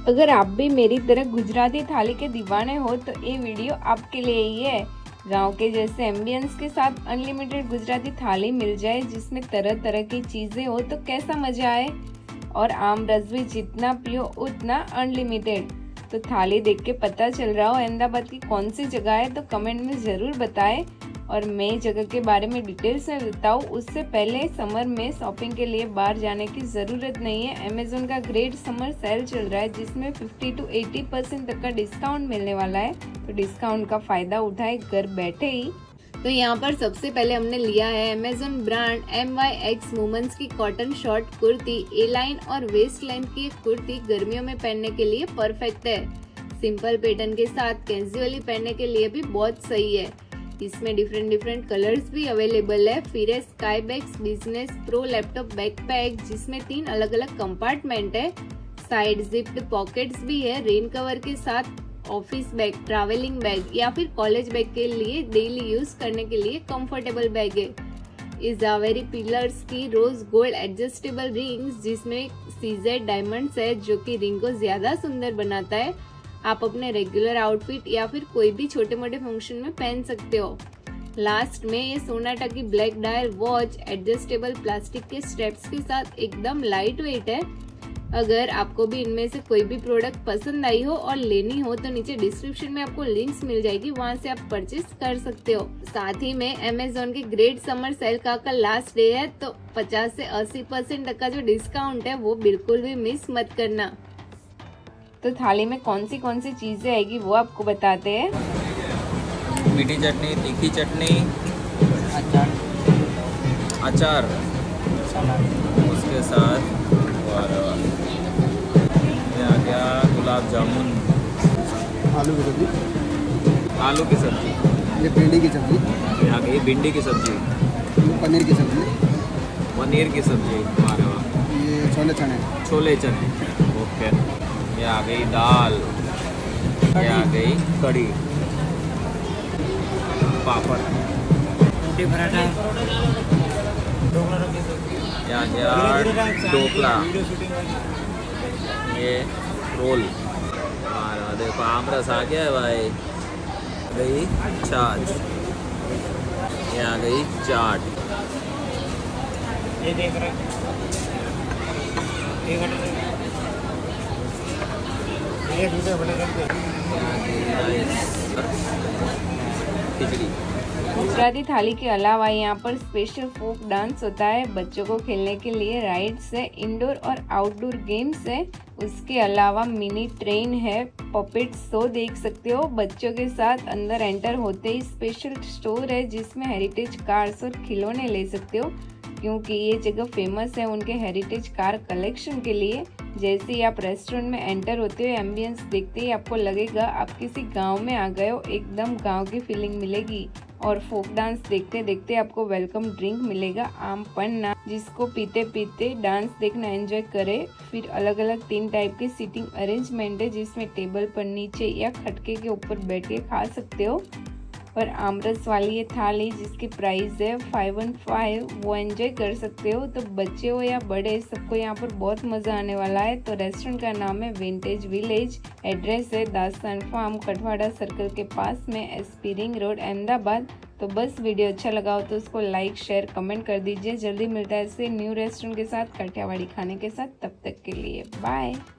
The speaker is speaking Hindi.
अगर आप भी मेरी तरह गुजराती थाली के दीवाने हो तो ये वीडियो आपके लिए ही है। गांव के जैसे एम्बियंस के साथ अनलिमिटेड गुजराती थाली मिल जाए जिसमें तरह तरह की चीजें हो तो कैसा मजा आए। और आम रस भी जितना पियो उतना अनलिमिटेड। तो थाली देख के पता चल रहा हो अहमदाबाद की कौन सी जगह है तो कमेंट में जरूर बताएं। और मैं जगह के बारे में डिटेल्स में बताऊँ उससे पहले समर में शॉपिंग के लिए बाहर जाने की ज़रूरत नहीं है। अमेज़न का ग्रेट समर सेल चल रहा है जिसमें 50 to 80% तक का डिस्काउंट मिलने वाला है। तो डिस्काउंट का फ़ायदा उठाए घर बैठे ही। तो यहाँ पर सबसे पहले हमने लिया है अमेज़न ब्रांड MYX वुमेन्स की cotton short kurti. A line और वेस्ट लाइन की कुर्ती गर्मियों में पहनने के लिए परफेक्ट है। सिंपल पैटर्न के साथ कैजुअली पहनने के लिए भी बहुत सही है। इसमें डिफरेंट कलर्स भी अवेलेबल है। फिर है Skybags business pro laptop backpack जिसमें 3 अलग अलग कंपार्टमेंट है। साइड जिप्ड पॉकेट्स भी है। रेन कवर के साथ ऑफिस बैग, ट्रैवलिंग बैग या फिर कॉलेज बैग के लिए डेली यूज करने के लिए कंफर्टेबल बैग है। इस जावेरी पिलर्स की रोज गोल्ड एडजस्टेबल रिंग्स जिसमें सीजेड डायमंड्स है जो कि रिंग को ज्यादा सुंदर बनाता है। आप अपने रेगुलर आउटफिट या फिर कोई भी छोटे मोटे फंक्शन में पहन सकते हो। लास्ट में ये सोनाटा की black dial watch adjustable plastic के स्ट्रैप्स के साथ एकदम लाइट वेट है। अगर आपको भी इनमें से कोई भी प्रोडक्ट पसंद आई हो और लेनी हो तो नीचे डिस्क्रिप्शन में आपको लिंक्स मिल जाएगी, वहां से आप परचेज कर सकते हो। साथ ही में अमेज़न के ग्रेट समर सेल का कल लास्ट डे है तो 50 से 80% तक का जो डिस्काउंट है वो बिल्कुल भी मिस मत करना। तो थाली में कौन सी चीजें आएगी वो आपको बताते हैं। मीठी चटनी, तीखी चटनी, अचार उसके साथ और आ गया गुलाब जामुन, आलू की सब्जी, ये भिंडी की सब्जी, आ गई भिंडी की सब्जी, पनीर की सब्जी, अरे वाह, ये छोले चने, ओके। ये आ गई दाल, ये आ गई कढ़ी, पापड़, ये आ गया ढोकला, ये रोल, और देखो आमरस आ गया है भाई, गई छाछ, ये आ गई चाट, ये देख रहे खिचड़ी। गुजराती थाली के अलावा यहाँ पर स्पेशल फोक डांस होता है। बच्चों को खेलने के लिए राइड्स है, इंडोर और आउटडोर गेम्स है। उसके अलावा मिनी ट्रेन है, पपेट शो देख सकते हो। बच्चों के साथ अंदर एंटर होते ही स्पेशल स्टोर है जिसमें हेरिटेज कार्स और खिलौने ले सकते हो क्योंकि ये जगह फेमस है उनके हेरिटेज कार कलेक्शन के लिए। जैसे ही आप रेस्टोरेंट में एंटर होते हो एम्बियंस देखते ही आपको लगेगा आप किसी गांव में आ गए हो, एकदम गांव की फीलिंग मिलेगी। और फोक डांस देखते देखते आपको वेलकम ड्रिंक मिलेगा आम पन्ना जिसको पीते पीते डांस देखना एंजॉय करे। फिर अलग अलग 3 टाइप के सीटिंग अरेंजमेंट है जिसमें टेबल पर नीचे या खटके के ऊपर बैठ के खा सकते हो। और आमरस वाली ये थाली जिसकी प्राइस है 515 वो एंजॉय कर सकते हो। तो बच्चे हो या बड़े सबको यहाँ पर बहुत मज़ा आने वाला है। तो रेस्टोरेंट का नाम है विंटेज विलेज, एड्रेस है दास्तान फार्म कठवाड़ा सर्कल के पास में, SP रिंग रोड अहमदाबाद। तो बस वीडियो अच्छा लगा हो तो उसको लाइक शेयर कमेंट कर दीजिए। जल्दी मिलता है ऐसे न्यू रेस्टोरेंट के साथ काठियावाड़ी खाने के साथ, तब तक के लिए बाय।